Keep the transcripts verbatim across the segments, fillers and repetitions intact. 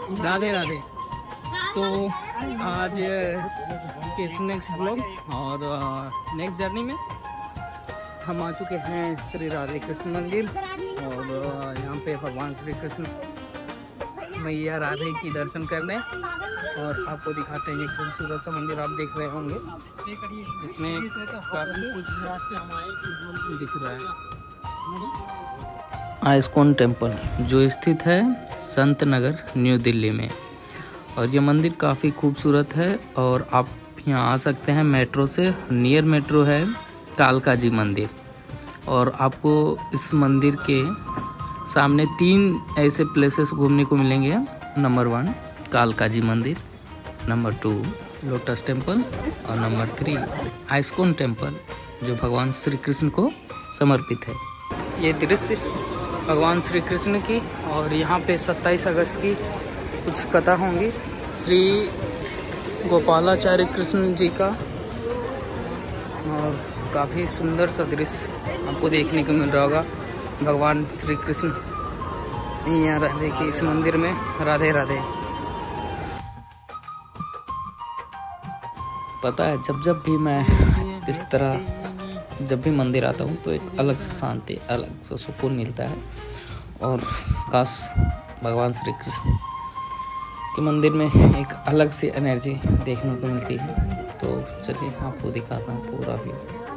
राधे राधे। तो आज इस नेक्स्ट ब्लॉग और नेक्स्ट जर्नी में हम आ चुके हैं श्री राधे कृष्ण मंदिर और यहाँ पे भगवान श्री कृष्ण मैया राधे की दर्शन करने और आपको दिखाते हैं ये खूबसूरत सा मंदिर आप देख रहे होंगे। इसमें काफी कुछ दिख रहा है। आइस्कॉन टेम्पल जो स्थित है संत नगर न्यू दिल्ली में, और ये मंदिर काफ़ी खूबसूरत है और आप यहाँ आ सकते हैं मेट्रो से। नियर मेट्रो है कालका जी मंदिर, और आपको इस मंदिर के सामने तीन ऐसे प्लेसेस घूमने को मिलेंगे। नंबर वन कालका जी मंदिर, नंबर टू लोटस टेम्पल और नंबर थ्री आइस्कॉन टेम्पल जो भगवान श्री कृष्ण को समर्पित है। ये दृश्य भगवान श्री कृष्ण की, और यहाँ पे सत्ताईस अगस्त की कुछ कथा होंगी श्री गोपालाचार्य कृष्ण जी का, और काफ़ी सुंदर सा दृश्य आपको देखने को मिल रहा होगा। भगवान श्री कृष्ण यहाँ राधे के इस मंदिर में। राधे राधे। पता है जब जब भी मैं इस तरह जब भी मंदिर आता हूँ तो एक अलग सा शांति, अलग सा सुकून मिलता है, और काश भगवान श्री कृष्ण के मंदिर में एक अलग सी एनर्जी देखने को मिलती है। तो चलिए आपको दिखाता हूँ पूरा व्यू।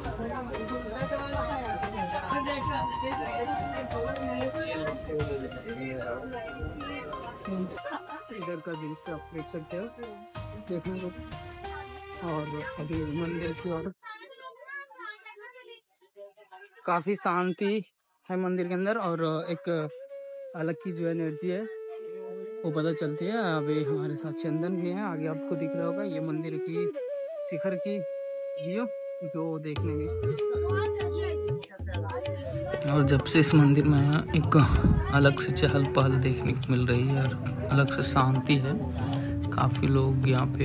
इधर का दृश्य आप देख सकते हो देखने को, और अभी मंदिर की ओर काफी शांति है मंदिर के अंदर, और एक अलग की जो एनर्जी है वो पता चलती है। अभी हमारे साथ चंदन भी है, आगे आपको दिख रहा होगा ये मंदिर की शिखर की व्यू जो देखने में। और जब से इस मंदिर में एक अलग से चहल पहल देखने को मिल रही है और अलग से शांति है। काफ़ी लोग यहाँ पे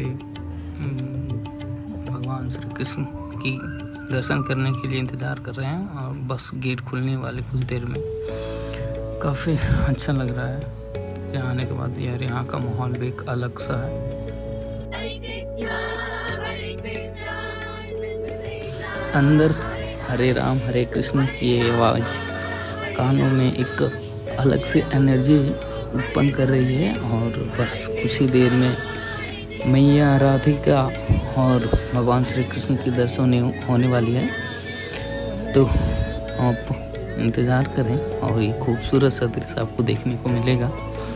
भगवान श्री कृष्ण की दर्शन करने के लिए इंतज़ार कर रहे हैं, और बस गेट खुलने वाले कुछ देर में। काफ़ी अच्छा लग रहा है यहाँ आने के बाद। यार यहाँ का माहौल भी एक अलग सा है। अंदर हरे राम हरे कृष्ण की आवाज़ कानों में एक अलग सी एनर्जी उत्पन्न कर रही है, और बस कुछ ही देर में मैया राधिका और भगवान श्री कृष्ण की दर्शन होने वाली है। तो आप इंतज़ार करें और ये खूबसूरत सा दृश्य आपको देखने को मिलेगा।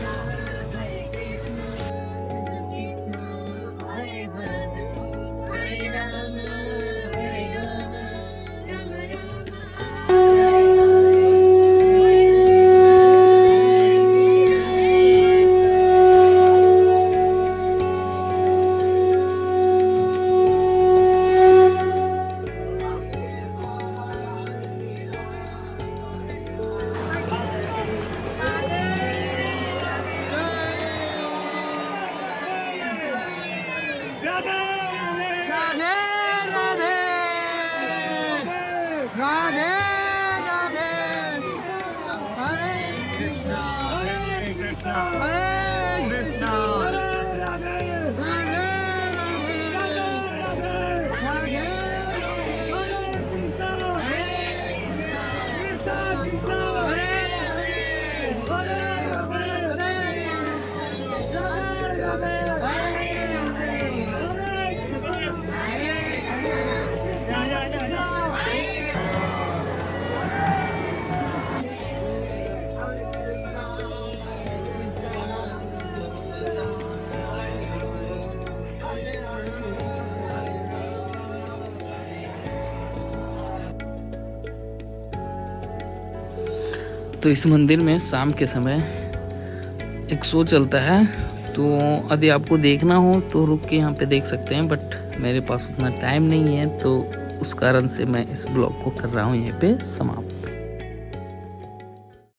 तो इस मंदिर में शाम के समय एक शो चलता है, तो यदि आपको देखना हो तो रुक के यहाँ पे देख सकते हैं, बट मेरे पास उतना टाइम नहीं है, तो उस कारण से मैं इस ब्लॉग को कर रहा हूँ यहीं पे समाप्त।